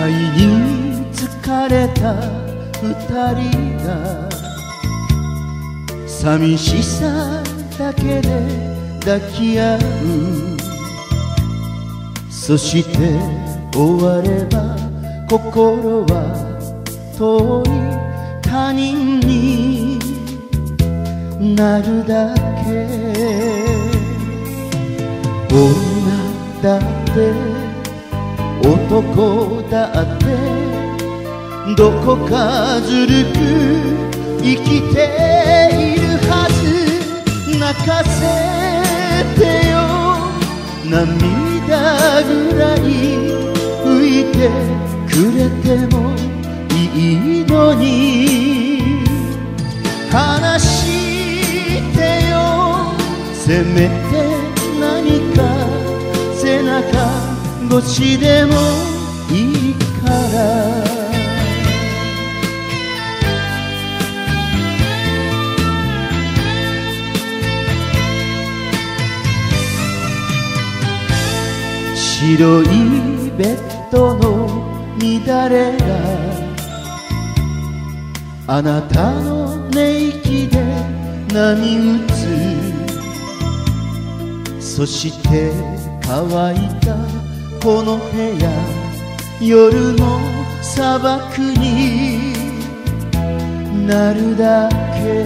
愛に疲れた二人が寂しさだけで抱き合う。そして終われば心は遠い他人になるだけ。女だって男だってどこかずるく生きているはず。泣かせてよ涙ぐらい拭いてくれてもいいのに。話してよせめて何か背中越しでもいいから。白いベッドの乱れがあなたの寝息で波打つ。そして乾いたこの部屋、夜の砂漠になるだけ。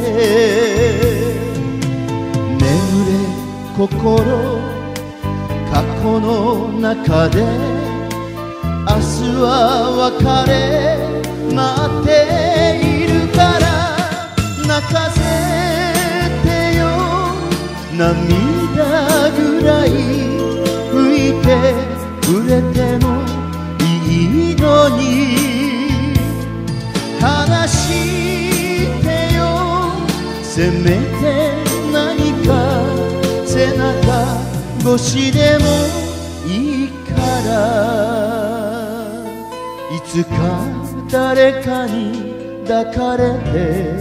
眠れ心、過去の中で明日は別れ待っているから。泣かせてよ涙ぐらい拭いてくれてもいいのに。話してよせめて何か背中越しでもいいから。いつか誰かに抱かれて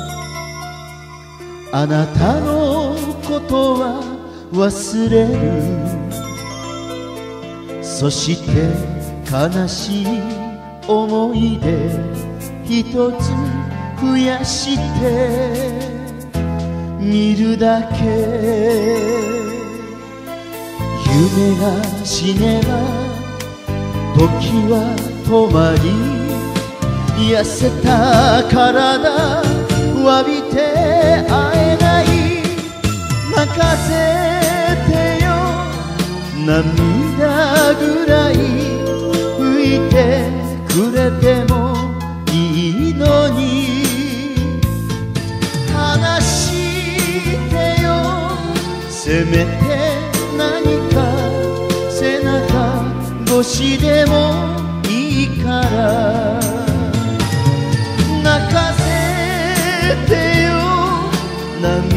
あなたのことは忘れる。そして悲しい思い出一つ増やしてみるだけ。夢が死ねば時は止まり、痩せた体詫びて会えない。泣かせてよ涙ぐらい拭いてくれてもいいのに。話してよせめて何か背中越しでもいいから。泣かせてよ涙